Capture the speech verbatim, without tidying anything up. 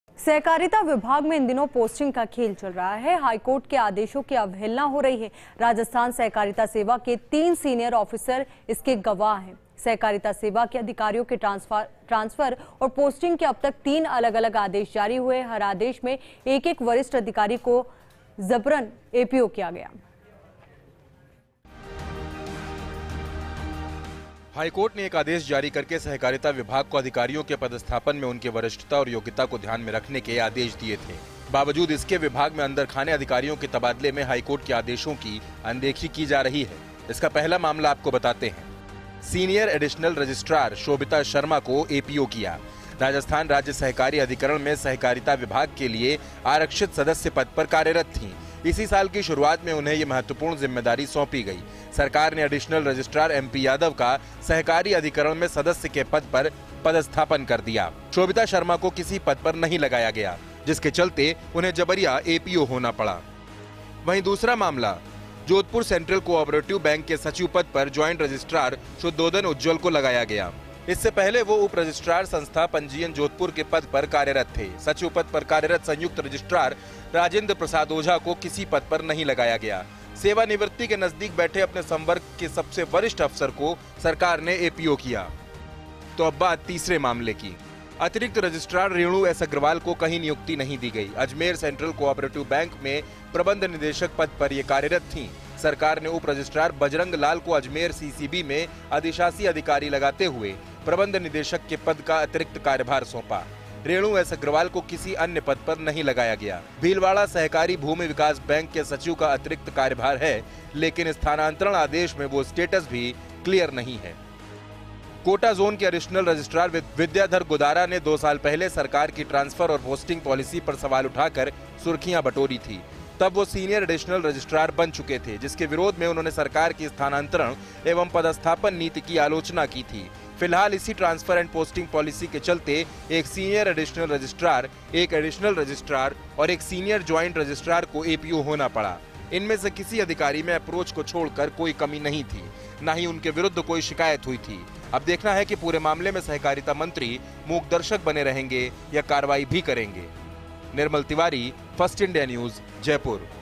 सहकारिता विभाग में इन दिनों पोस्टिंग का खेल चल रहा है। हाईकोर्ट के आदेशों की अवहेलना हो रही है। राजस्थान सहकारिता सेवा के तीन सीनियर ऑफिसर इसके गवाह हैं। सहकारिता सेवा के अधिकारियों के ट्रांसफर ट्रांसफर और पोस्टिंग के अब तक तीन अलग अलग आदेश जारी हुए। हर आदेश में एक एक वरिष्ठ अधिकारी को जबरन एपीओ किया गया। हाईकोर्ट ने एक आदेश जारी करके सहकारिता विभाग को अधिकारियों के पदस्थापन में उनकी वरिष्ठता और योग्यता को ध्यान में रखने के आदेश दिए थे। बावजूद इसके विभाग में अंदर खाने अधिकारियों के तबादले में हाईकोर्ट के आदेशों की अनदेखी की जा रही है। इसका पहला मामला आपको बताते हैं। Senior additional registrar Shobhita Sharma को एपीओ किया। राजस्थान राज्य सहकारी अधिकरण में सहकारिता विभाग के लिए आरक्षित सदस्य पद पर कार्यरत थीं। इसी साल की शुरुआत में उन्हें ये महत्वपूर्ण जिम्मेदारी सौंपी गई। सरकार ने एडिशनल रजिस्ट्रार एमपी यादव का सहकारी अधिकरण में सदस्य के पद पर पदस्थापन कर दिया। शोभिता शर्मा को किसी पद पर नहीं लगाया गया, जिसके चलते उन्हें जबरिया एपीओ होना पड़ा। वहीं दूसरा मामला, जोधपुर सेंट्रल कोऑपरेटिव बैंक के सचिव पद पर ज्वाइंट रजिस्ट्रार शुद्धोदन उज्ज्वल को लगाया गया। इससे पहले वो उप रजिस्ट्रार संस्था पंजीयन जोधपुर के पद पर कार्यरत थे। सचिव पद पर कार्यरत संयुक्त रजिस्ट्रार राजेंद्र प्रसाद ओझा को किसी पद पर नहीं लगाया गया। सेवानिवृत्ति के नजदीक बैठे अपने संवर्ग के सबसे वरिष्ठ अफसर को सरकार ने एपीओ किया। तो अब बात तीसरे मामले की। अतिरिक्त रजिस्ट्रार रेणु एस अग्रवाल को कहीं नियुक्ति नहीं दी गई। अजमेर सेंट्रल कोऑपरेटिव बैंक में प्रबंध निदेशक पद पर ये कार्यरत थीं। सरकार ने उप रजिस्ट्रार बजरंग लाल को अजमेर सीसीबी में अधिशासी अधिकारी लगाते हुए प्रबंध निदेशक के पद का अतिरिक्त कार्यभार सौंपा। रेणु एस अग्रवाल को किसी अन्य पद पर नहीं लगाया गया। भीलवाड़ा सहकारी भूमि विकास बैंक के सचिव का अतिरिक्त कार्यभार है, लेकिन स्थानांतरण आदेश में वो स्टेटस भी क्लियर नहीं है। कोटा जोन के एडिशनल रजिस्ट्रार विद्याधर गुदारा ने दो साल पहले सरकार की ट्रांसफर और पोस्टिंग पॉलिसी पर सवाल उठाकर सुर्खियां बटोरी थी। तब वो सीनियर एडिशनल रजिस्ट्रार बन चुके थे, जिसके विरोध में उन्होंने सरकार की स्थानांतरण एवं पदस्थापन नीति की आलोचना की थी। फिलहाल इसी ट्रांसफर एंड पोस्टिंग पॉलिसी के चलते एक सीनियर एडिशनल रजिस्ट्रार, एक एडिशनल रजिस्ट्रार और एक सीनियर ज्वाइंट रजिस्ट्रार को एपीओ होना पड़ा। इनमें से किसी अधिकारी में अप्रोच को छोड़कर कोई कमी नहीं थी, न ही उनके विरुद्ध कोई शिकायत हुई थी। अब देखना है कि पूरे मामले में सहकारिता मंत्री मूक दर्शक बने रहेंगे या कार्रवाई भी करेंगे। Nirmal Tiwari, first India news, Jaipur.